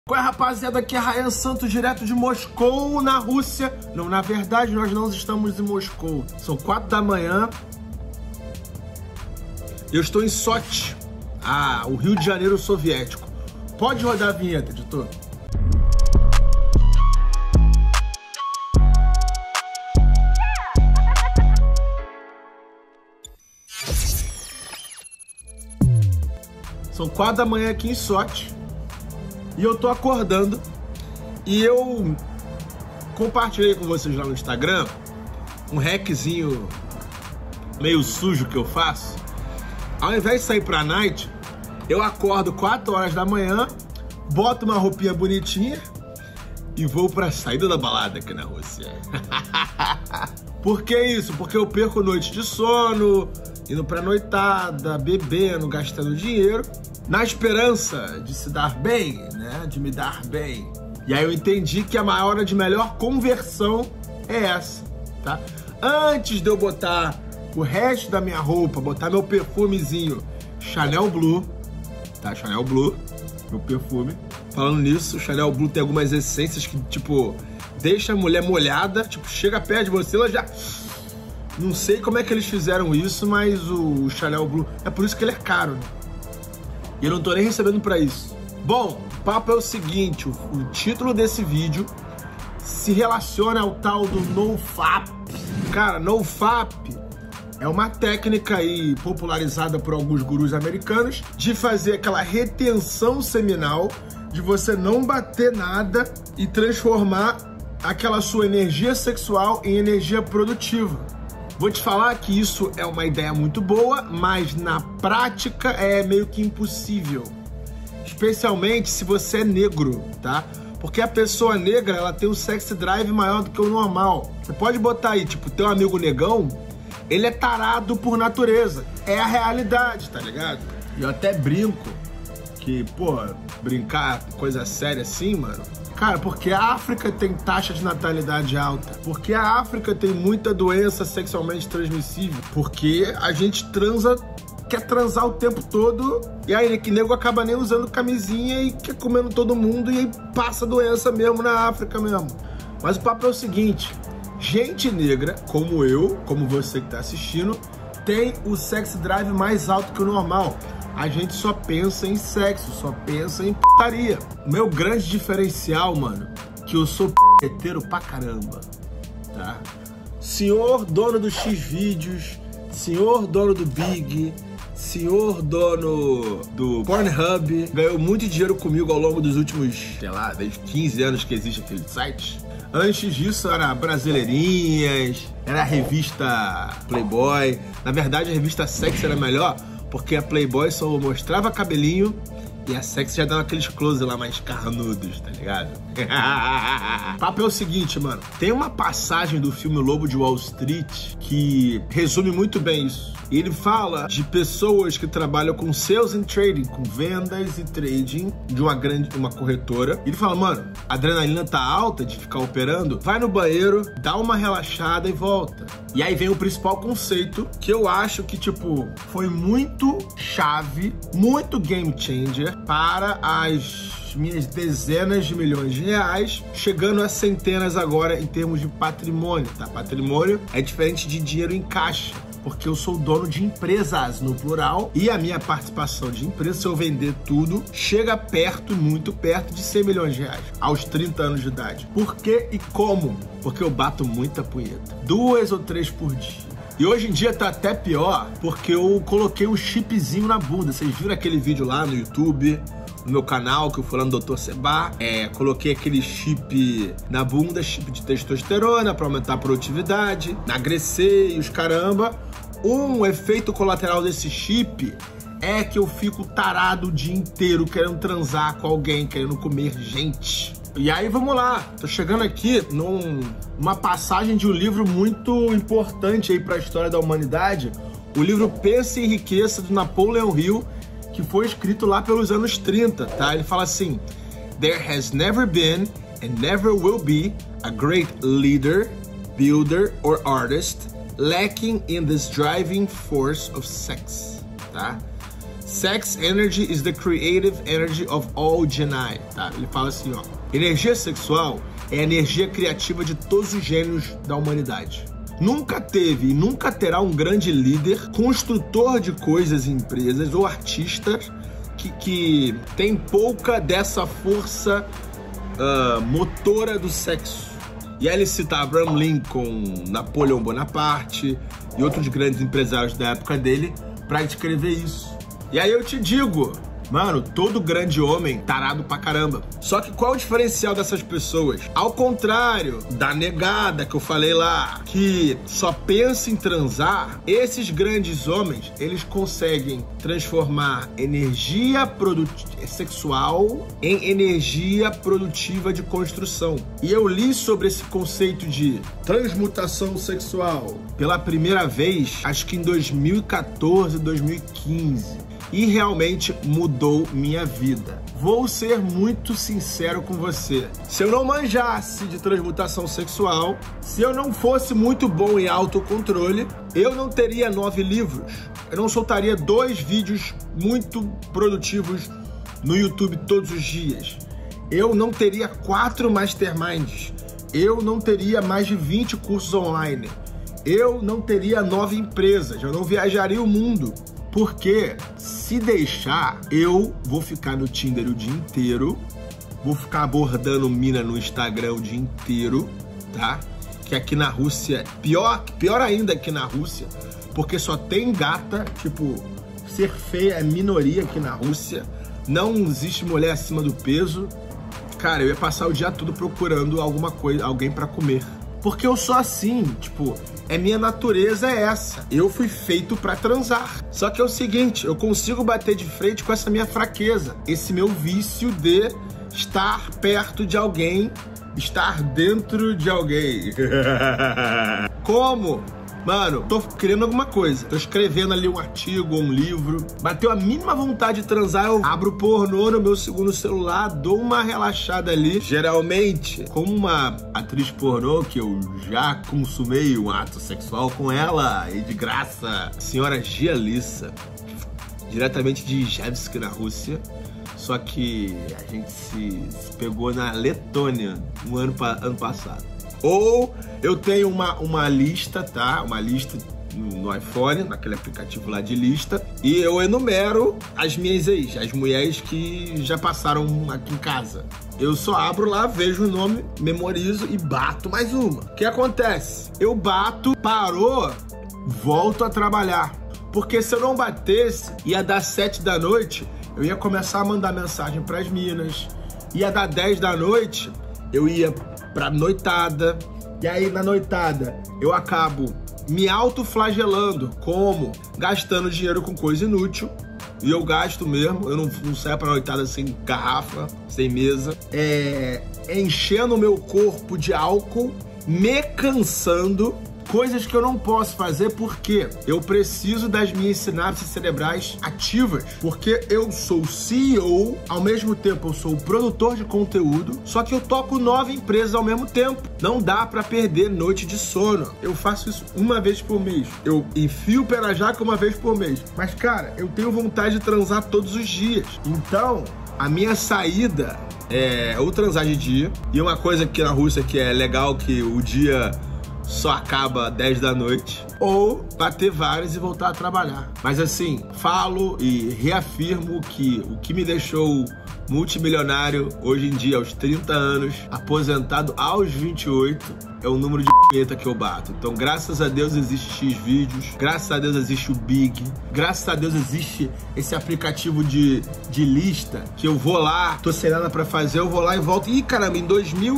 Qual é, rapaziada? Aqui é Ryan Santos, direto de Moscou, na Rússia. Não, na verdade, nós não estamos em Moscou. São 4 da manhã. Eu estou em Sochi, o Rio de Janeiro soviético. Pode rodar a vinheta, editor. São 4 da manhã aqui em Sochi. E eu tô acordando e eu compartilhei com vocês lá no Instagram um hackzinho meio sujo que eu faço. Ao invés de sair pra night, eu acordo 4 horas da manhã, boto uma roupinha bonitinha e vou pra saída da balada aqui na Rússia. Por que isso? Porque eu perco noite de sono, indo pra noitada, bebendo, gastando dinheiro, na esperança de se dar bem, né? De me dar bem. E aí eu entendi que a hora de melhor conversão é essa, tá? Antes de eu botar o resto da minha roupa, botar meu perfumezinho Chanel Blue, tá? Chanel Blue, meu perfume. Falando nisso, o Chanel Blue tem algumas essências que, tipo, deixa a mulher molhada, tipo, chega perto de você, ela já... Não sei como é que eles fizeram isso, mas o Chanel Blue... É por isso que ele é caro, né? E eu não tô nem recebendo pra isso. Bom, o papo é o seguinte, o título desse vídeo se relaciona ao tal do NoFap. Cara, NoFap é uma técnica aí popularizada por alguns gurus americanos de fazer aquela retenção seminal, de você não bater nada e transformar aquela sua energia sexual em energia produtiva. Vou te falar que isso é uma ideia muito boa, mas na prática é meio que impossível. Especialmente se você é negro, tá? Porque a pessoa negra, ela tem um sex drive maior do que o normal. Você pode botar aí, tipo, teu amigo negão, ele é tarado por natureza. É a realidade, tá ligado? E eu até brinco que, pô, brincar coisa séria assim, mano... Cara, porque a África tem taxa de natalidade alta, porque a África tem muita doença sexualmente transmissível, porque a gente quer transar o tempo todo, e aí que nego acaba nem usando camisinha e quer comendo todo mundo, e aí passa doença mesmo na África mesmo. Mas o papo é o seguinte, gente negra, como eu, como você que tá assistindo, tem o sex drive mais alto que o normal. A gente só pensa em sexo, só pensa em putaria. O meu grande diferencial, mano, que eu sou p***eteiro pra caramba, tá? Senhor dono do Xvideos, senhor dono do Big, senhor dono do Pornhub, ganhou muito dinheiro comigo ao longo dos últimos, sei lá, desde 15 anos que existe aquele site. Antes disso era Brasileirinhas, era a revista Playboy. Na verdade a revista Sex era melhor, porque a Playboy só mostrava cabelinho e a Sex já dava aqueles close lá mais carnudos, tá ligado? O papo é o seguinte, mano. Tem uma passagem do filme Lobo de Wall Street que resume muito bem isso. Ele fala de pessoas que trabalham com sales and trading, com vendas e trading de uma corretora. Ele fala, mano, a adrenalina tá alta de ficar operando, vai no banheiro, dá uma relaxada e volta. E aí vem o principal conceito, que eu acho que, tipo, foi muito chave, muito game changer para as minhas dezenas de milhões de reais, chegando a centenas agora em termos de patrimônio, tá? Patrimônio é diferente de dinheiro em caixa, porque eu sou dono de empresas, no plural, e a minha participação de empresa, se eu vender tudo, chega perto, muito perto de 100 milhões de reais, aos 30 anos de idade. Por quê e como? Porque eu bato muita punheta, 2 ou 3 por dia. E hoje em dia tá até pior, porque eu coloquei um chipzinho na bunda. Vocês viram aquele vídeo lá no YouTube, no meu canal, que eu fui lá no Dr. Seba? Coloquei aquele chip na bunda, chip de testosterona pra aumentar a produtividade, emagrecer e os caramba. Um efeito colateral desse chip é que eu fico tarado o dia inteiro querendo transar com alguém, querendo comer gente. E aí vamos lá, tô chegando aqui numa passagem de um livro muito importante aí para a história da humanidade, o livro Pensa e Enriqueça, do Napoleon Hill, que foi escrito lá pelos anos 30, tá? Ele fala assim: There has never been and never will be a great leader, builder or artist lacking in this driving force of sex, tá? Sex energy is the creative energy of all genii, tá? Ele fala assim, ó. Energia sexual é a energia criativa de todos os gênios da humanidade. Nunca teve e nunca terá um grande líder, construtor de coisas e empresas ou artista que tem pouca dessa força motora do sexo. E aí ele cita Abraham Lincoln, Napoleão Bonaparte e outros grandes empresários da época dele para descrever isso. E aí eu te digo, mano, todo grande homem tarado pra caramba. Só que qual é o diferencial dessas pessoas? Ao contrário da negada que eu falei lá, que só pensa em transar, esses grandes homens, eles conseguem transformar energia sexual em energia produtiva de construção. E eu li sobre esse conceito de transmutação sexual pela primeira vez, acho que em 2014, 2015. E realmente mudou minha vida. Vou ser muito sincero com você. Se eu não manjasse de transmutação sexual, se eu não fosse muito bom em autocontrole, eu não teria 9 livros. Eu não soltaria 2 vídeos muito produtivos no YouTube todos os dias. Eu não teria 4 masterminds. Eu não teria mais de 20 cursos online. Eu não teria 9 empresas. Eu não viajaria o mundo. Porque se deixar, eu vou ficar no Tinder o dia inteiro, vou ficar abordando mina no Instagram o dia inteiro, tá? Que aqui na Rússia, pior ainda aqui na Rússia, porque só tem gata, tipo, ser feia é minoria aqui na Rússia, não existe mulher acima do peso. Cara, eu ia passar o dia todo procurando alguma coisa, alguém pra comer. Porque eu sou assim, tipo, minha natureza é essa. Eu fui feito pra transar. Só que é o seguinte, eu consigo bater de frente com essa minha fraqueza. Esse meu vício de estar perto de alguém, estar dentro de alguém. Como? Mano, tô criando alguma coisa. Tô escrevendo ali um artigo, um livro. Bateu a mínima vontade de transar, eu abro pornô no meu segundo celular, dou uma relaxada ali. Geralmente, como uma atriz pornô que eu já consumei um ato sexual com ela, e de graça, a senhora Gialissa, diretamente de Ijevsk, na Rússia. Só que a gente se pegou na Letônia no ano passado. Ou eu tenho uma lista, tá? Uma lista no iPhone, naquele aplicativo lá de lista, e eu enumero as minhas ex, as mulheres que já passaram aqui em casa. Eu só abro lá, vejo o nome, memorizo e bato mais uma. O que acontece? Eu bato, parou, volto a trabalhar. Porque se eu não batesse, ia dar 7 da noite, eu ia começar a mandar mensagem pras minas. Ia dar 10 da noite, eu ia pra noitada, e aí na noitada eu acabo me autoflagelando, como? Gastando dinheiro com coisa inútil, e eu gasto mesmo, eu não saio pra noitada sem garrafa, sem mesa, enchendo o meu corpo de álcool, me cansando, coisas que eu não posso fazer porque eu preciso das minhas sinapses cerebrais ativas, porque eu sou CEO, ao mesmo tempo eu sou produtor de conteúdo, só que eu toco 9 empresas ao mesmo tempo. Não dá pra perder noite de sono. Eu faço isso uma vez por mês. Eu enfio o pé na jaca uma vez por mês. Mas, cara, eu tenho vontade de transar todos os dias. Então, a minha saída é ou transar de dia, e uma coisa aqui na Rússia que é legal, que o dia só acaba 10 da noite, ou bater várias e voltar a trabalhar. Mas assim, falo e reafirmo que o que me deixou multimilionário hoje em dia, aos 30 anos, aposentado aos 28, é o número de punheta que eu bato. Então, graças a Deus existe Xvideos, graças a Deus existe o Big, graças a Deus existe esse aplicativo de lista, que eu vou lá, tô sem nada pra fazer, eu vou lá e volto. Ih, caramba, em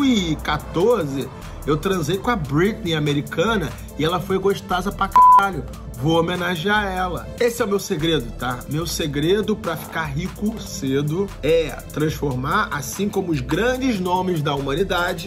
2014... eu transei com a Britney americana e ela foi gostosa pra caralho. Vou homenagear ela. Esse é o meu segredo, tá? Meu segredo pra ficar rico cedo é transformar, assim como os grandes nomes da humanidade,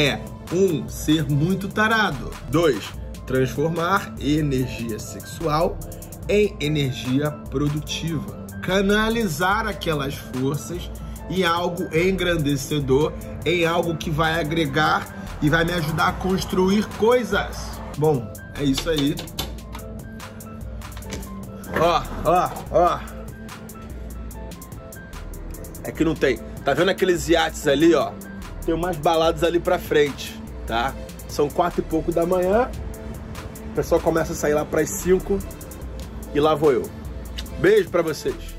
1. Ser muito tarado. 2. Transformar energia sexual em energia produtiva. Canalizar aquelas forças em algo engrandecedor, em algo que vai agregar e vai me ajudar a construir coisas. Bom, é isso aí. Ó. É que não tem. Tá vendo aqueles iates ali, ó? Tem umas baladas ali pra frente, tá? São 4 e pouco da manhã. O pessoal começa a sair lá pras 5. E lá vou eu. Beijo pra vocês.